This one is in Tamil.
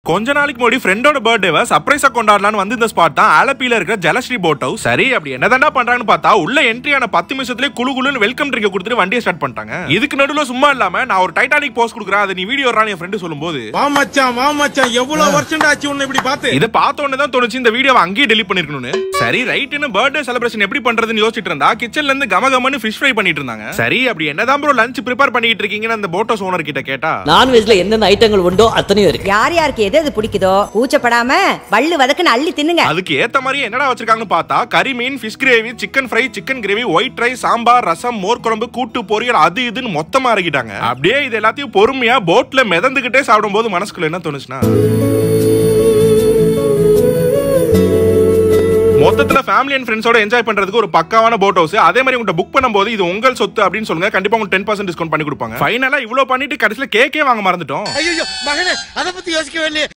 கொஞ்ச நாளைக்கு முன்னாடி ஃப்ரெண்டோட பர்த்டேவை சர்ப்ரைஸா கொண்டாடலாம்னு வந்து இந்த ஸ்பாட் தான் ஆலப்பியில இருக்கிற ஜலஸ்ரீ போட் ஹவுஸ். சரி அப்படி என்னதான்டா பண்றாங்கன்னு பார்த்தா உள்ள என்ட்ரி ஆன 10 நிமிஷத்துலயே குளுகுளுன்னு வெல்கம் ட்ரிங்க் கொடுத்துட்டு வண்டியை ஸ்டார்ட் பண்ணிட்டாங்க. இதுக்கு நடுவுல சும்மா இல்லாம நான் ஒரு டைட்டானிக் போஸ்ட் கொடுக்குறேன், அதை நீ வீடியோ வரான்னு என் ஃப்ரெண்டு சொல்லும்போது வா மச்சான் எவ்வளவு வருஷம் ஆச்சு உன்னை இப்படி பார்த்து. இதை பார்த்த உடனே தான் தோணுச்சு இந்த வீடியோவை அங்கேயே டெலிட் பண்ணிருக்கணும்னு. சரி ரைட்னு பர்த்டே செலிப்ரேஷன் எப்படி பண்றதுன்னு யோசிச்சுட்டு இருந்தா கிச்சன்ல இருந்து கமகமன்னு ஃபிஷ் ஃப்ரை பண்ணிட்டு இருந்தாங்க. சரி அப்படி என்னதான் ப்ரோ லஞ்ச் ப்ரிப்பேர் பண்ணிட்டு இருக்கீங்கன்னு அந்த போட் ஹவுஸ் ஓனர் கிட்ட கேட்டா நான்வெஜ்ல என்னென்ன ஐட்டங்கள் உண்டோ அத்தனையும் இருக்கு. யார் யாருக்கு எது பிடிக்குதோ கூச்சப்படாம வள்ளு வதக்குன்னு அள்ளி தின்னுங்க. அதுக்கு ஏத்த மாதிரி என்னடா வச்சிருக்காங்கன்னு பார்த்தா கறி மீன், fish gravy, chicken fry, chicken gravy, white rice, sambar, rasam, மோர் குழம்பு, கூட்டு பொரியல், அது இதுன்னு மொத்தமா இறக்கிட்டாங்க. அப்படியே இது எல்லாத்தையும் பொறுமையா போட்ல மிதந்துகிட்டே சாப்பிடும்போது மனசுக்குள்ள என்ன தோணுச்சுன்னா, மொத்தத்துல ஃபேமிலி அண்ட் ஃப்ரெண்ட்ஸோட என்ஜாய் பண்றதுக்கு ஒரு பக்காவான போட் ஹவுஸ். அதே மாதிரி உங்கள்கிட்ட புக் பண்ணும்போது இது உங்கள் சொத்து அப்படின்னு சொல்லுங்க, கண்டிப்பா உங்களுக்கு 10% டிஸ்கவுண்ட் பண்ணி கொடுப்பாங்க. ஃபைனலா இவ்வளவு பண்ணிட்டு கடைசியில கேக்கே வாங்க மறந்துட்டோம். ஐயோ மகனே, அத பத்தி யோசிக்கவே இல்லையே.